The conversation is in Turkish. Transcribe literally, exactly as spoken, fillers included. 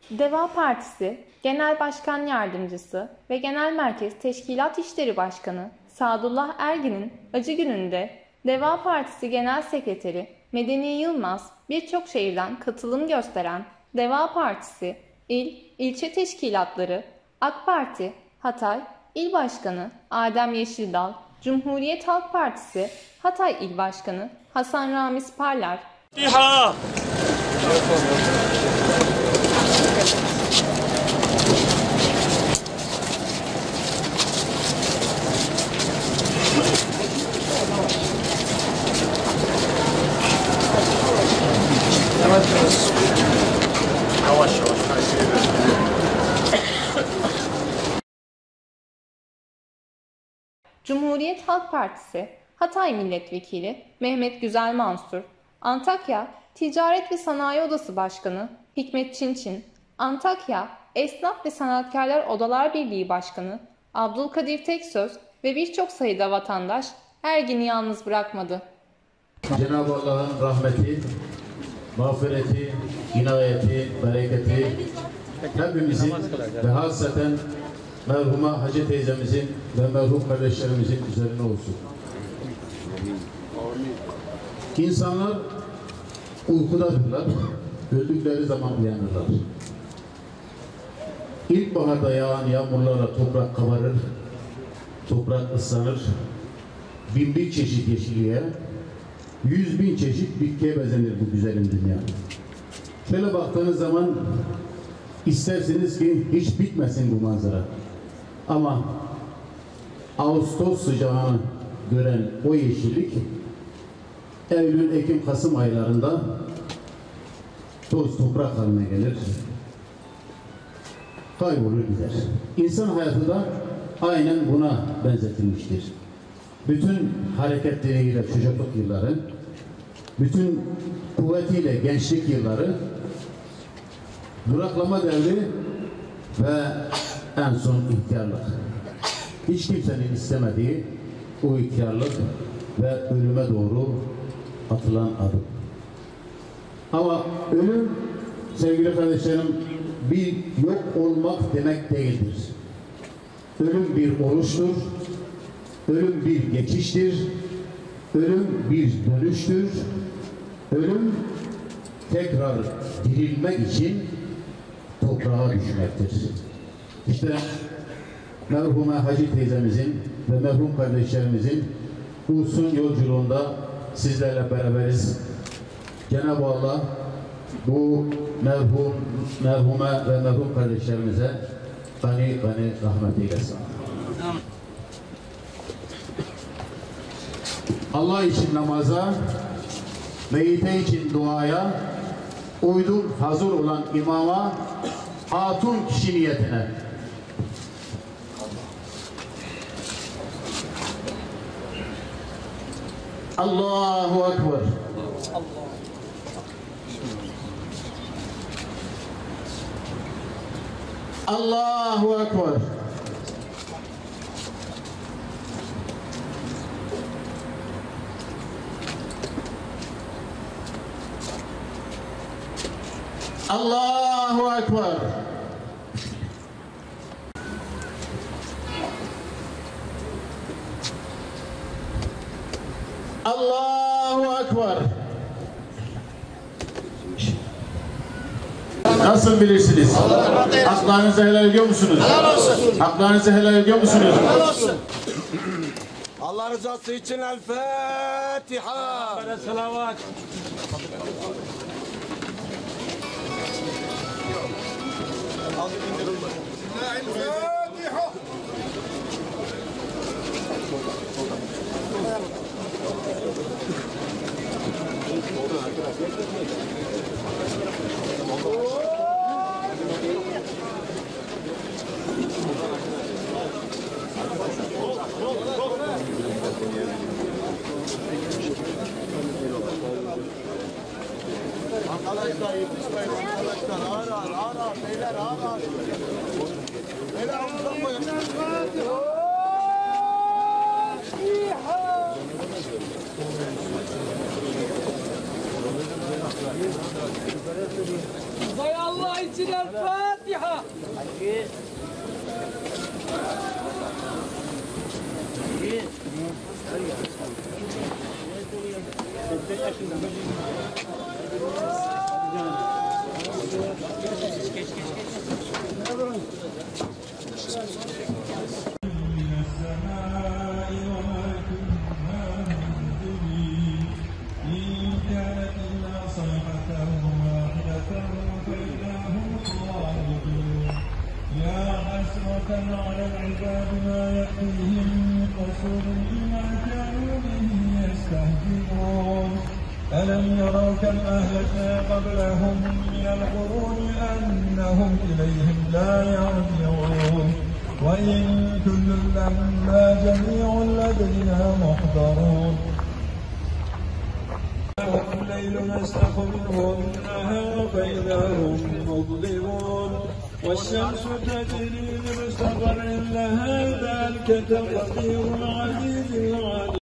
Deva Partisi Genel Başkan Yardımcısı ve Genel Merkez Teşkilat İşleri Başkanı Sadullah Ergin'in acı gününde Deva Partisi Genel Sekreteri Medeni Yılmaz birçok şehirden katılım gösteren Deva Partisi İl, İlçe Teşkilatları, AK Parti, Hatay İl Başkanı Adem Yeşildal, Cumhuriyet Halk Partisi Hatay İl Başkanı Hasan Ramiz Parlar, İHA! Yavaş yavaş. Cumhuriyet Halk Partisi Hatay Milletvekili Mehmet Güzel Mansur, Antakya Ticaret ve Sanayi Odası Başkanı Hikmet Çinçin, Antakya Esnaf ve Sanatkarlar Odalar Birliği Başkanı Abdülkadir Teksöz ve birçok sayıda vatandaş Ergin'i yalnız bırakmadı. Cenab-ı Allah'ın rahmeti, mağfireti, inayeti, bereketi hepimizin ve hasaten merhuma Hacı teyzemizin ve merhum kardeşlerimizin üzerine olsun. İnsanlar uykudadırlar, öldükleri zaman uyanırlar. İlkbaharda yağan yağmurlarla toprak kabarır, toprak ıslanır, bin bir çeşit yeşilliğe, yüz bin çeşit bitkiye bezenir bu güzelim dünya. Şöyle baktığınız zaman istersiniz ki hiç bitmesin bu manzara. Ama Ağustos sıcağını gören o yeşillik Eylül, Ekim, Kasım aylarında toz toprak haline gelir. Kaybolur gider. İnsan hayatı da aynen buna benzetilmiştir. Bütün hareketleriyle çocukluk yılları, bütün kuvvetiyle gençlik yılları, duraklama devri ve en son ihtiyarlık. Hiç kimsenin istemediği o ihtiyarlık ve ölüme doğru atılan adım. Ama ölüm, sevgili kardeşlerim, bir yok olmak demek değildir. Ölüm bir oluştur, ölüm bir geçiştir, ölüm bir dönüştür, ölüm tekrar dirilmek için toprağa düşmektir. İşte merhume Hacı teyzemizin ve merhum kardeşlerimizin uzun yolculuğunda sizlerle beraberiz. Cenab-ı Allah bu merhum, merhume ve merhum kardeşlerimize gani gani rahmet eylesin. Allah için namaza, meyite için duaya, uydum hazır olan imama, hatun kişi niyetine. Allahu Ekber. Allahu Ekber. Allahu Ekber. Allahu Ekber. Nasıl bilirsiniz? Haklarınızı helal ediyor musunuz? Helal olsun. Haklarınızı helal ediyor musunuz? Helal olsun. Allah rızası için El Fatiha. Selavat. Arkadaşlar yetişmeyin arkadaşlar. Ağır ağır ağır ağır. Beyler ağır ağır. Beyler omuzdan koyun. Vay Allah için. الفاتحة. على العباد ما يأتيهم من رسول بما كانوا به يستهزئون ألم يروا كم أهلكنا قبلهم من القرون أنهم إليهم لا يرجعون وإن كل لما جميع لدينا محضرون الليل نسلخ منه النهار فإذا هم مظلمون والشمس تجري لمستقر لها ذلك تقدير العزيز العليم.